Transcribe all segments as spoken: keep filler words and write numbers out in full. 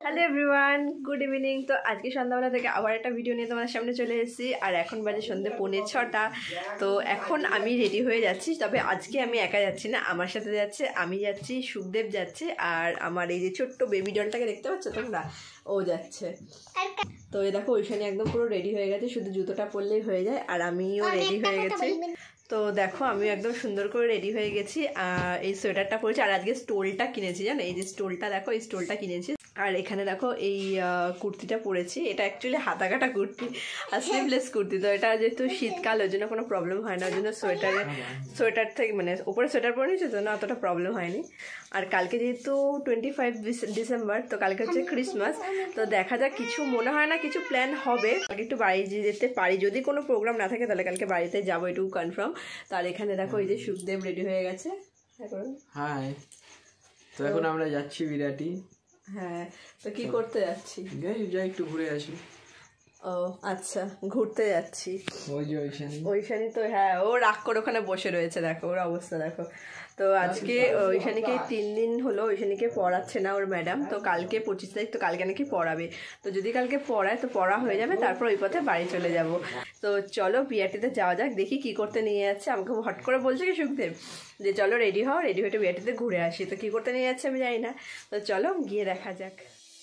Hello everyone, good evening. তো আজকে সন্ধ্যাবেলা থেকে আবার একটা ভিডিও নিয়ে তোমাদের সামনে চলে এসেছি। আর এখন বাজে সন্ধ্যে পৌনে ছটা। তো এখন আমি রেডি হয়ে যাচ্ছি, তবে আজকে আমি একা যাচ্ছি না, আমার সাথে যাচ্ছে, আমি যাচ্ছি, সুখদেব যাচ্ছে, আর আমার এই যে ছোট্ট বেবি ডলটাকে দেখতে পাচ্ছ তোমরা, ও যাচ্ছে। তো এই দেখো ওইখানে একদম পুরো রেডি হয়ে গেছে, শুধু জুতোটা পরলেই হয়ে যায়। আর আমিও রেডি হয়ে গেছি। তো দেখো আমিও একদম সুন্দর করে রেডি হয়ে গেছি। আর এই সোয়েটারটা পরেছি, আর আজকে স্টোলটা কিনেছি, জানো এই যে স্টোলটা দেখো, এই স্টোলটা কিনেছি। আর এখানে দেখো এই কুর্তিটা পরেছি, এটা অ্যাকচুয়ালি হাতাকাটা কুর্তি আর স্লিভলেস কুর্তি। তো এটা যেহেতু শীতকাল, ওই জন্য কোনো প্রবলেম হয় না, ওই জন্য সোয়েটারে সোয়েটার থেকে মানে উপরে সোয়েটার পরে নিয়েছে, তো না অতটা প্রবলেম হয়নি। আর কালকে যেহেতু টোয়েন্টি ফাইভ ডিসেম্বর, তো কালকে হচ্ছে ক্রিসমাস। তো দেখা যাক, কিছু মনে হয় না কিছু প্ল্যান হবে, কালকে একটু বাড়ি যেতে পারি, যদি কোনো প্রোগ্রাম না থাকে তাহলে কালকে বাড়িতে যাবো, এটুকু কনফার্ম। তো আর এখানে দেখো এই যে সুখদেব রেডি হয়ে গেছে। হাই, তো এখন আমরা যাচ্ছি বিরাটি। হ্যাঁ, তো কি করতে যাচ্ছি? যাই একটু ঘুরে আসি। ও আচ্ছা, ঘুরতে যাচ্ছি। ওই যে ওইখানে ওইখানে তো হ্যাঁ, ও রাগ করে ওখানে বসে রয়েছে, দেখো ওর অবস্থা দেখো। তো আজকে ওইখানেকে তিন দিন হলো ওইখানেকে পড়াচ্ছে না ওর ম্যাডাম। তো কালকে পঁচিশ তারিখ, তো কালকে নাকি পড়াবে। তো যদি কালকে পড়ায় তো পড়া হয়ে যাবে, তারপর ওই পথে বাড়ি চলে যাব। তো চলো বিআরটিতে যাওয়া যাক, দেখি কি করতে নিয়ে যাচ্ছে। আমাকে হট করে বলছে কি সুখদেব যে চলো রেডি হও, রেডি হয়ে বিআরটিতে ঘুরে আসি। তো কি করতে নিয়ে যাচ্ছে আমি জানি না, তো চলো গিয়ে দেখা যাক।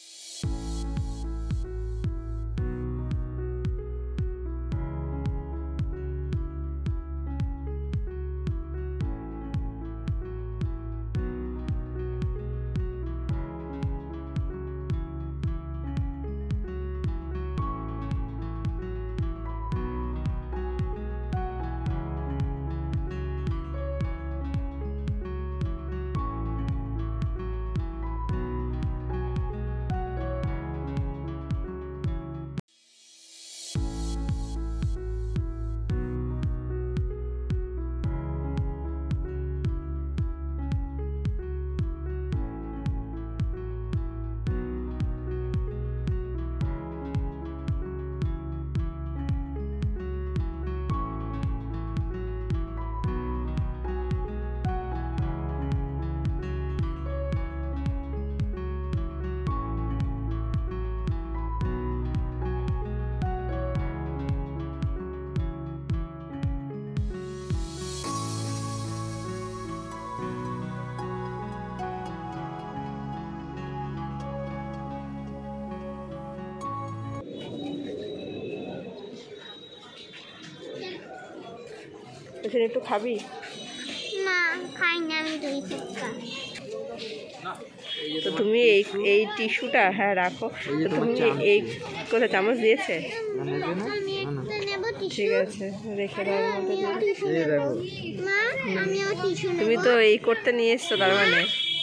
এখানে একটু খাবি? না খাই না, আমি দই ফুচকা। তো তুমি এই এই টিস্যুটা হ্যাঁ রাখো। তো তুমি এই কোথায় চামচ দিয়েছে? ঠিক আছে, রেখে দাও। তুমি তো এই করতে নিয়ে এসছো, তার মানে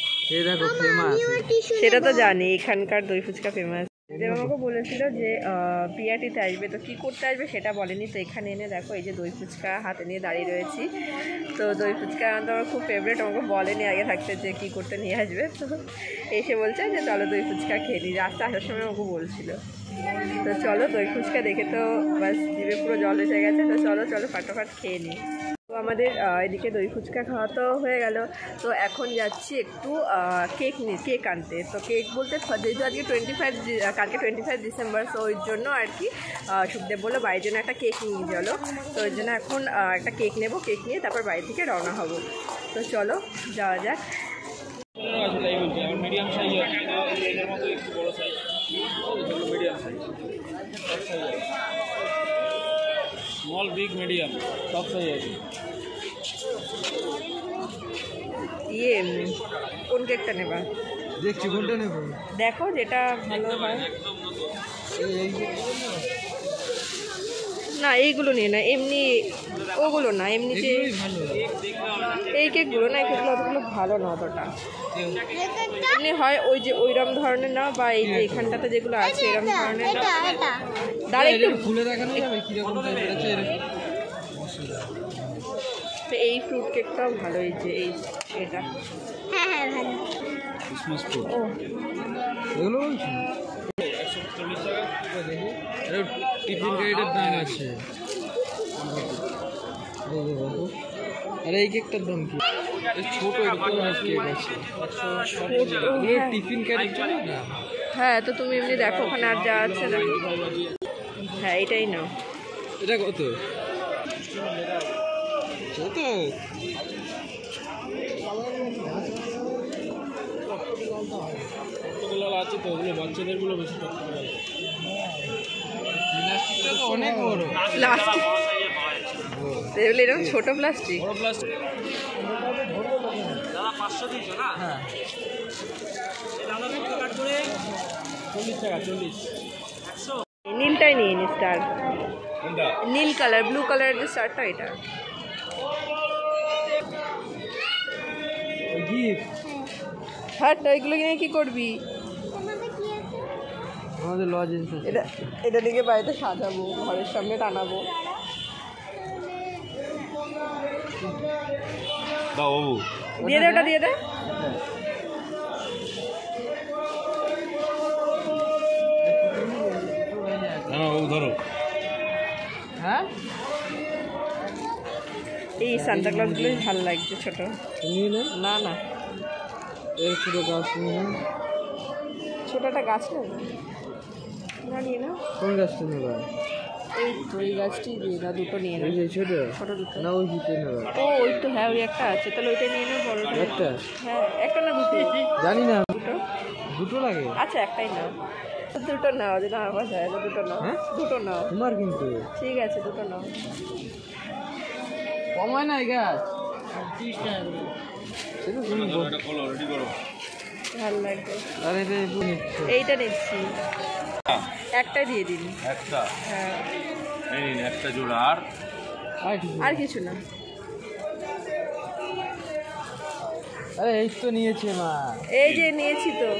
সেটা তো জানি, এখানকার দই ফুচকা ফেমাস। যে আমাকে বলেছিল যে বিআরটিতে আসবে, তো কী করতে আসবে সেটা বলেনি। তো এখানে এনে দেখো এই যে দই ফুচকা হাতে নিয়ে দাঁড়িয়ে রয়েছি। তো দই ফুচকা তো আমার খুব ফেভারিট, আমাকে বলেনি আগে থাকতে যে কী করতে নিয়ে আসবে। তো এসে বলছে যে চলো দই ফুচকা খেয়ে নিই, রাস্তা আসার সময় আমাকে বলছিল। তো চলো দই ফুচকা দেখে তো বাস জিভে পুরো জল এসে গেছে। তো চলো চলো ফাটাফাট খেয়ে নিই। তো আমাদের এদিকে দই ফুচকা খাওয়া তো হয়ে গেল। তো এখন যাচ্ছি একটু কেক নি কেক আনতে। তো কেক বলতে যেহেতু আজকে টোয়েন্টি ফাইভ কালকে টোয়েন্টি ফাইভ ডিসেম্বর, তো ওই জন্য আর কি সুখদেব বললো বাড়ির জন্য একটা কেক নিয়ে চলো। তো ওই জন্য এখন একটা কেক নেবো, কেক নিয়ে তারপর বাড়ি থেকে রওনা হব। তো চলো যাওয়া যাক। স্মল বিগ মিডিয়াম সব সাইজ আছে। ইয়ে কোন কেকটা নেবা? দেখছি কোনটা নেব, দেখো যেটা ভালো হয়। না এইগুলো নিয়ে না, এমনি ওগুলো না, এমনি যে এই কেকগুলো না, এই কেকগুলো অতগুলো ভালো না অতটা। এমনি হয় ওই যে ওইরকম ধরনের না, বা এই যে এখানটাতে যেগুলো আছে এরকম ধরনের না। দাঁড়া একটু খুলে দেখানো যাবে কিরকম টাইপের আছে। এই ফ্রুট কেকটাও ভালো, এই যে এই এটা হ্যাঁ হ্যাঁ ভালো। ক্রিসমাস ফ্রুট ও এগুলো বলছি। টিফিন গাইডের দাম আছে। আর এই কেকটার দাম কি? ছোট এরকম কেক আছে টিফিন ক্যারির জন্য না। হ্যাঁ তো তুমি এমনি দেখো ওখানে আর যা আছে না। হ্যাঁ এটাই নাও। এটা কত? কত? আছে তো ওগুলো বাচ্চাদের গুলো বেশি প্লাস্টিকটা তো অনেক বড়। প্লাস্টিক এগুলো এরকম ছোট প্লাস্টিক। বড় প্লাস্টিক দাদা পাঁচশো দিয়েছো না? হ্যাঁ দাদা বিক্রি কাট করে চল্লিশ টাকা চল্লিশ একশো। নীলটাই নিয়ে নি স্টার, কোনটা? নীল কালার ব্লু কালারের যে স্টারটা এটা। গিফট হ্যাঁ তো এগুলো কিনে কি করবি? আমাদের লজ এটা এটা দিকে বাড়িতে সাজাবো, ঘরের সামনে টানাবো। দাও বাবু দিয়ে দে, ওটা দিয়ে দে। হ্যাঁ বাবু ধরো। হ্যাঁ এই সান্তা ক্লজগুলো ভালো লাগছে ছোট। নিয়ে নে। না না এর ছোট গাছ নিয়ে নে। ছোট একটা গাছ নেই না, নিয়ে না। কোন গাছটা নেবা? এই তো এই গাছটি দিয়ে না, দুটো নিয়ে না। এই যে ছোট ছোট দুটো না ওই দুটো নেবা? ও ওই তো হ্যাঁ ওই একটা আছে, তাহলে ওইটা নিয়ে নাও বড়টা। একটা? হ্যাঁ একটা না দুটো? জানি না, দুটো দুটো লাগে। আচ্ছা একটাই নাও। দুটো নাও, যেটা আমার বাসায় আছে দুটো নাও। হ্যাঁ? দুটো নাও, তোমার কিন্তু ঠিক আছে দুটো নাও। কম হয় না এই গাছ? সেটা তুমি বল। এটা খোলো রেডি করো। ভালো লাগবে। আর এটা একটু নিচ্ছো। এইটা নিচ্ছি, একটা দিয়ে দিন। একটা হ্যাঁ এই নিন একটা জোড়া। আর আর কিছু? আর কিছু না। আরে এই তো নিয়েছে মা। এই যে নিয়েছি তো।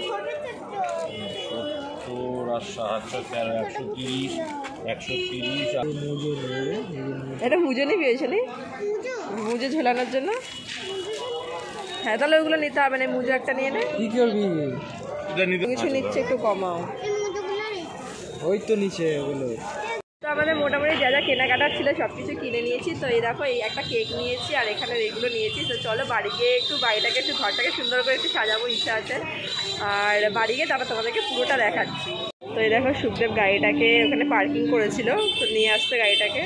সত্তর আর সাহায্য তেরো একশো তিরিশ একশো তিরিশ আর মুজো নেবে, নিজের মুজো। এটা মুজো নিবি ওইখানে, মুজো ঝোলানোর জন্য। হ্যাঁ তাহলে ওগুলো নিতে হবে না, মুজো একটা নিয়ে নে। কি করবি? এটা নিতে কিছু নিচ্ছে একটু কমাও। ওই তো নিচে ওগুলো। তো আমাদের মোটামুটি যা যা কেনাকাটা ছিল সব কিছু কিনে নিয়েছি। তো এই দেখো এই একটা কেক নিয়েছি আর এখানে এগুলো নিয়েছি। তো চলো বাড়ি গিয়ে একটু বাড়িটাকে একটু ঘরটাকে সুন্দর করে একটু সাজাবো, ইচ্ছা আছে। আর বাড়ি গিয়ে তারপর তোমাদেরকে পুরোটা দেখাচ্ছি। তো এই দেখো সুখদেব গাড়িটাকে ওখানে পার্কিং করেছিল, তো নিয়ে আসতে গাড়িটাকে।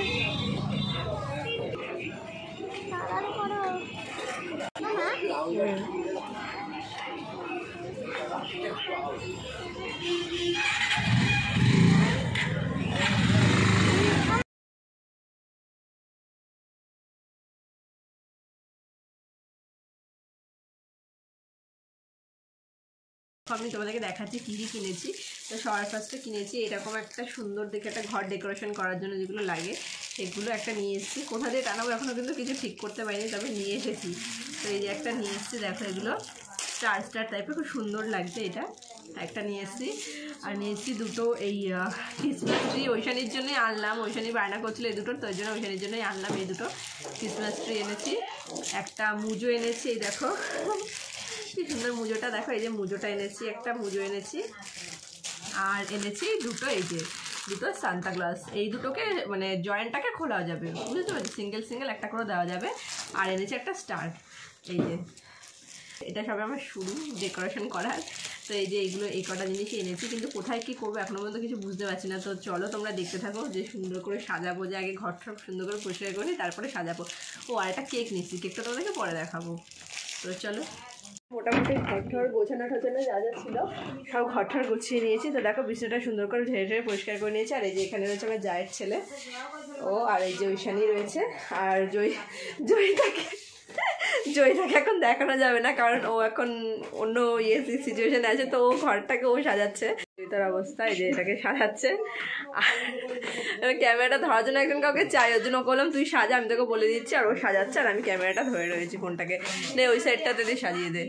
আমি তোমাদেরকে দেখাচ্ছি কী কী কিনেছি। তো সবার ফার্স্টে কিনেছি এরকম একটা সুন্দর দেখে একটা ঘর ডেকোরেশন করার জন্য যেগুলো লাগে সেগুলো একটা নিয়ে এসেছি। কোথা দিয়ে টানাবো এখনও কিন্তু কিছু ঠিক করতে পারিনি, তবে নিয়ে এসেছি। তো এই যে একটা নিয়ে এসেছি, দেখো এগুলো স্টার স্টার টাইপের খুব সুন্দর লাগছে। এটা একটা নিয়ে এসেছি। আর নিয়ে এসেছি দুটো এই ক্রিসমাস ট্রি, ওইশানির জন্যই আনলাম। ওইশানি বায়না করছিল এই দুটো, তো ওই জন্য ওইশানির জন্যই আনলাম এই দুটো ক্রিসমাস ট্রি এনেছি। একটা মুজো এনেছি, এই দেখো কি সুন্দর মুজোটা, দেখো এই যে মুজোটা এনেছি, একটা মুজো এনেছি। আর এনেছি দুটো এই যে দুটো সান্তা ক্লজ, এই দুটোকে মানে জয়েন্টটাকে খোলা যাবে, বুঝতে পারছি, সিঙ্গেল সিঙ্গেল একটা করে দেওয়া যাবে। আর এনেছি একটা স্টার, এই যে এটা সবে আমার শুরু ডেকোরেশন করার। তো এই যে এইগুলো এই কটা জিনিসই এনেছি, কিন্তু কোথায় কী করবো এখনও পর্যন্ত কিছু বুঝতে পারছি না। তো চলো তোমরা দেখতে থাকো যে সুন্দর করে সাজাবো, যে আগে ঘর ঠর সুন্দর করে পরিষ্কার করি তারপরে সাজাবো। ও আর একটা কেক নিচ্ছি, কেকটা তোমাদেরকে পরে দেখাবো। তো চলো মোটামুটি ঘর ঠর গোছানো টোছানো যা যা ছিল সব ঘর ঠর গুছিয়ে নিয়েছি। তো দেখো বিছানাটা সুন্দর করে ঝেড়ে ঝেড়ে পরিষ্কার করে নিয়েছি। আর এই যে এখানে রয়েছে আমার জায়ের ছেলে, ও আর এই যে ঐশানি রয়েছে। আর জয় জয়িতাকে জয়িতাকে এখন দেখানো যাবে না, কারণ ও এখন অন্য ইয়ে সিচুয়েশানে আছে, তো ও ঘরটাকে ও সাজাচ্ছে। জয়িতার অবস্থা এই যে এটাকে সাজাচ্ছে। আর ক্যামেরাটা ধরার জন্য একজন কাউকে চাই, ওর জন্য বললাম তুই সাজা, আমি তোকে বলে দিচ্ছি। আর ও সাজাচ্ছে আর আমি ক্যামেরাটা ধরে রয়েছি ফোনটাকে, নে ওই সাইডটাতে দিয়ে সাজিয়ে দে।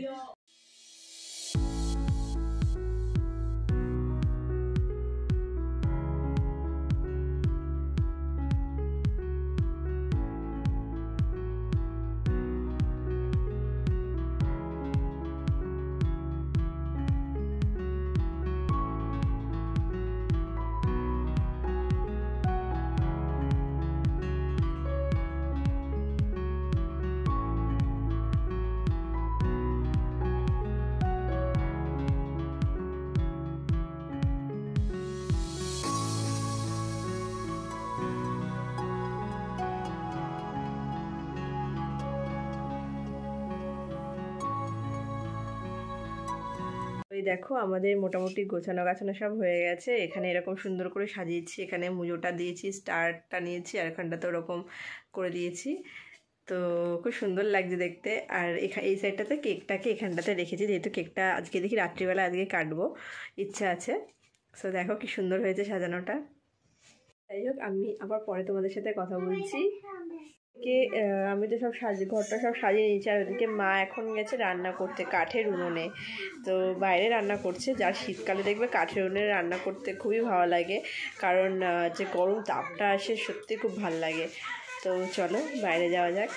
দেখো আমাদের মোটামুটি গোছানো গাছানো সব হয়ে গেছে। এখানে এরকম সুন্দর করে সাজিয়েছি, এখানে মুজোটা দিয়েছি, স্টারটা নিয়েছি, আর এখানটাতে ওরকম করে দিয়েছি। তো খুব সুন্দর লাগছে দেখতে। আর এখানে এই সাইডটাতে কেকটাকে এখানটাতে রেখেছি, যেহেতু কেকটা আজকে দেখি রাত্রিবেলা আজকে কাটবো, ইচ্ছা আছে। সো দেখো কি সুন্দর হয়েছে সাজানোটা। যাই হোক, আমি আবার পরে তোমাদের সাথে কথা বলছি। কে আমি তো সব সাজিয়ে ঘরটা সব সাজিয়ে নিয়েছি, আর ওদিকে মা এখন গেছে রান্না করতে কাঠের উনুনে। তো বাইরে রান্না করছে, যার শীতকালে দেখবে কাঠের উনুনে রান্না করতে খুবই ভালো লাগে, কারণ যে গরম তাপটা আসে সত্যি খুব ভালো লাগে। তো চলো বাইরে যাওয়া যাক।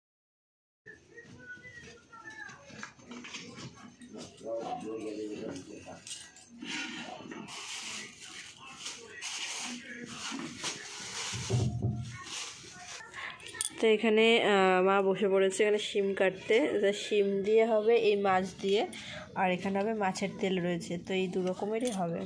তো এখানে মা বসে পড়েছে এখানে শিম কাটতে। শিম দিয়ে হবে এই মাছ দিয়ে, আর এখানে হবে মাছের তেল রয়েছে। তো এই দু রকমেরই হবে।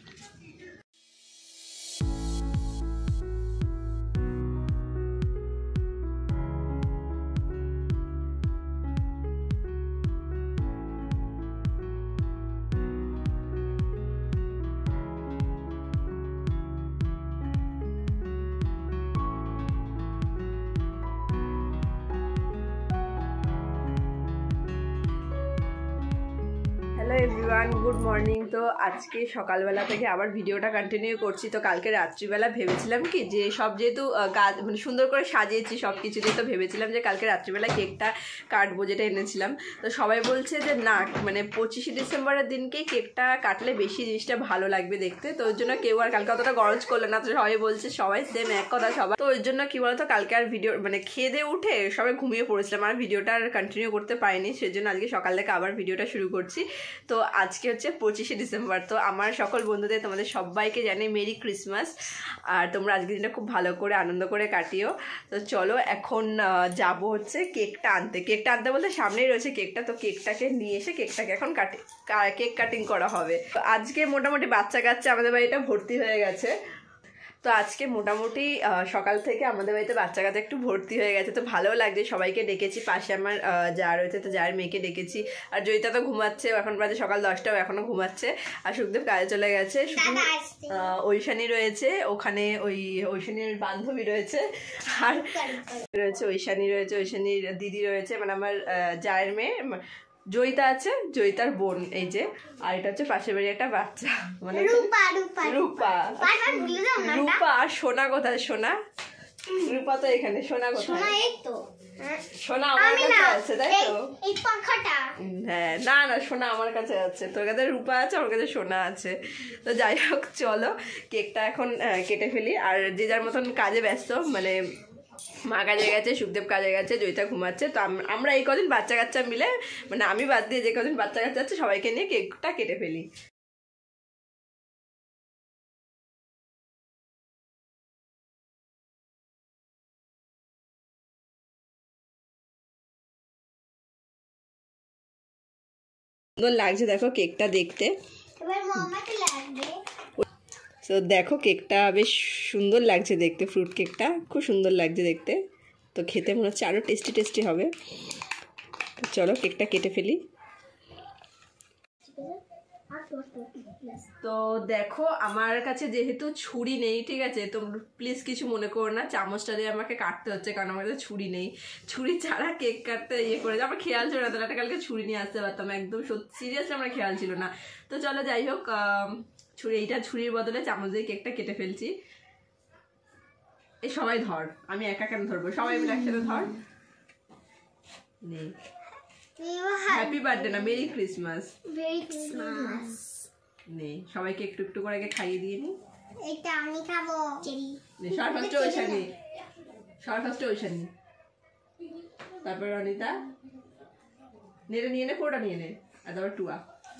Hello everyone, good morning. তো আজকে সকালবেলা থেকে আবার ভিডিওটা কন্টিনিউ করছি। তো কালকে রাত্রিবেলা ভেবেছিলাম কি যে সব যেহেতু গাছ মানে সুন্দর করে সাজিয়েছি সব কিছু দিয়ে, তো ভেবেছিলাম যে কালকে রাত্রিবেলা কেকটা কাটবো যেটা এনেছিলাম। তো সবাই বলছে যে না, মানে পঁচিশে ডিসেম্বরের দিনকেই কেকটা কাটলে বেশি জিনিসটা ভালো লাগবে দেখতে। তো ওই জন্য কেউ আর কালকে অতটা গরজ করলো না। তো সবাই বলছে, সবাই সেম এক কথা সবাই। তো ওই জন্য কি বলতো, কালকে আর ভিডিও মানে খেয়ে দিয়ে উঠে সবাই ঘুমিয়ে পড়েছিলাম, আর ভিডিওটা আর কন্টিনিউ করতে পারিনি। সেই জন্য আজকে সকাল থেকে আবার ভিডিওটা শুরু করছি। তো আজকে হচ্ছে পঁচিশে ডিসেম্বর। তো আমার সকল বন্ধুদের তোমাদের সবাইকে জানাই মেরি ক্রিসমাস। আর তোমরা আজকের দিনটা খুব ভালো করে আনন্দ করে কাটিও। তো চলো এখন যাব হচ্ছে কেকটা আনতে। কেকটা আনতে বলতে সামনেই রয়েছে কেকটা। তো কেকটাকে নিয়ে এসে কেকটাকে এখন কাটি কেক কাটিং করা হবে। তো আজকে মোটামুটি বাচ্চা কাচ্চা আমাদের বাড়িটা ভর্তি হয়ে গেছে। তো আজকে মোটামুটি সকাল থেকে আমাদের বাড়িতে বাচ্চা কাচ্চা একটু ভর্তি হয়ে গেছে। তো ভালোও লাগছে, সবাইকে ডেকেছি। পাশে আমার যা রয়েছে, তো যার মেয়েকে ডেকেছি। আর জয়িতা তো ঘুমাচ্ছে, এখন বাজে সকাল দশটাও এখনও ঘুমাচ্ছে। আর সুখদেব কাজে চলে গেছে। শুধু ঐশানী রয়েছে ওখানে, ওই ঐশানীর বান্ধবী রয়েছে, আর রয়েছে ঐশানী রয়েছে, ঐশানীর দিদি রয়েছে, মানে আমার জায়ের মেয়ে জয়িতা আছে, জয়িতার বোন এই যে। আর এটা হচ্ছে পাশের বাড়ি একটা বাচ্চা, মানে রূপা রূপা রূপা রূপা আর সোনা কোথায়? সোনা রূপা তো এখানে, সোনা কোথায়? সোনা আমার কাছে আছে, তাই তো? হ্যাঁ, না না, সোনা আমার কাছে আছে। তোর কাছে রূপা আছে, আমার কাছে সোনা আছে। তো যাই হোক, চলো কেকটা এখন কেটে ফেলি। আর যে যার মতন কাজে ব্যস্ত, মানে মা কাজে গেছে, সুখদেব কাজে গেছে, জয়িতা ঘুমাচ্ছে। তো আমরা এই কদিন বাচ্চা কাচ্চা মিলে, মানে আমি বাদ দিয়ে যে কদিন বাচ্চা কাচ্চা আছে সবাইকে নিয়ে কেকটা কেটে ফেলি। সুন্দর লাগছে দেখো কেকটা দেখতে। তো দেখো কেকটা বেশ সুন্দর লাগছে দেখতে, ফ্রুট কেকটা খুব সুন্দর লাগছে দেখতে। তো খেতে মনে হচ্ছে আরও টেস্টি টেস্টি হবে। তো চলো কেকটা কেটে ফেলি। তো দেখো আমার কাছে যেহেতু ছুরি নেই, ঠিক আছে, তো প্লিজ কিছু মনে করো না, চামচটা দিয়ে আমাকে কাটতে হচ্ছে, কারণ আমার কাছে ছুরি নেই। ছুরি ছাড়া কেক কাটতে ইয়ে করে আমার খেয়াল ছিল না, তাহলে একটা কালকে ছুরি নিয়ে আসতে পারতাম। একদম সত্যি সিরিয়াসলি আমার খেয়াল ছিল না। তো চলো যাই হোক, ছুরি এইটা ছুরির বদলে চামচ দিয়ে কেকটা কেটে ফেলছি। এই সবাই ধর, আমি একা কেন ধরবো, সবাই মিলে একসাথে ধর। নেই, হ্যাপি বার্থডে না, মেরি ক্রিসমাস। Merry Christmas. নেই, সবাইকে একটু একটু করে খাইয়ে দিয়ে নি। এটা আমি খাবো। চেরি। সর ফার্স্টে ঐশানী, সর ফার্স্টে ঐশানী, তারপর অনিতা। নেড়ে নিয়ে নে, পুরোটা নিয়ে নে। আর তারপর টুয়া।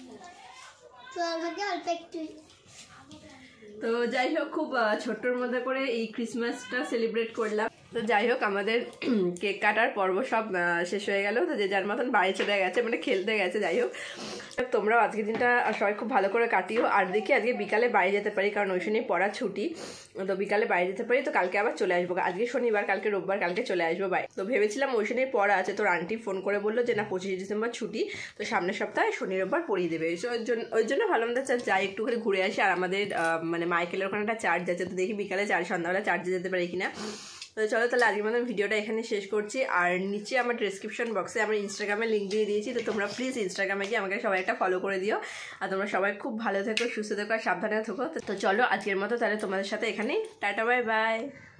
অল্প একটু। তো যাই হোক, খুব ছোট্টর মধ্যে করে এই ক্রিসমাসটা সেলিব্রেট করলাম। তো যাই হোক আমাদের কেক কাটার পর্ব সব শেষ হয়ে গেল। তো যে যার মতন বাড়ি চলে গেছে, মানে খেলতে গেছে। যাই হোক তোমরাও আজকের দিনটা সবাই খুব ভালো করে কাটিও। আর দেখি আজকে বিকালে বাড়ি যেতে পারি, কারণ ওই সময় পড়া ছুটি। তো বিকালে বাড়ি যেতে পারি, তো কালকে আবার চলে আসবো। আজকে শনিবার, কালকে রোববার, কালকে চলে আসবো বাড়ি। তো ভেবেছিলাম ওই সময় পড়া আছে, তোর আন্টি ফোন করে বললো যে না পঁচিশে ডিসেম্বর ছুটি, তো সামনের সপ্তাহে শনি রোববার পড়িয়ে দেবে। ওই জন্য ওই জন্য ভালো আমাদের যাই একটু করে ঘুরে আসি। আর আমাদের মানে মাইকেলের ওখানে একটা চার্জ আছে, তো দেখি বিকালে চার্জ সন্ধ্যাবেলা চার্জে যেতে পারি কিনা। তো চলো তাহলে আজকের মতন ভিডিওটা এখানে শেষ করছি। আর নিচে আমার ডিসক্রিপশন বক্সে আমার ইনস্টাগ্রামের লিঙ্ক দিয়ে দিয়েছি, তো তোমরা প্লিজ ইনস্টাগ্রামে গিয়ে আমাকে সবাই একটা ফলো করে দিও। আর তোমরা সবাই খুব ভালো থেকো, সুস্থ থেকো আর সাবধানে থেকো। তো চলো আজকের মতো তাহলে তোমাদের সাথে এখানেই টাটা, বাই বাই।